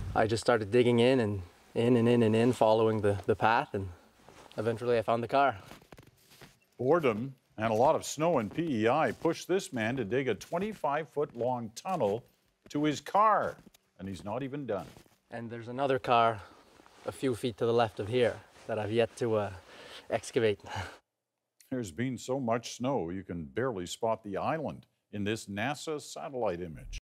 I just started digging in and in, following the path, and eventually I found the car. Boredom and a lot of snow in P.E.I. pushed this man to dig a 25-foot-long tunnel to his car, and he's not even done. And there's another car a few feet to the left of here that I've yet to excavate. There's been so much snow you can barely spot the island in this NASA satellite image.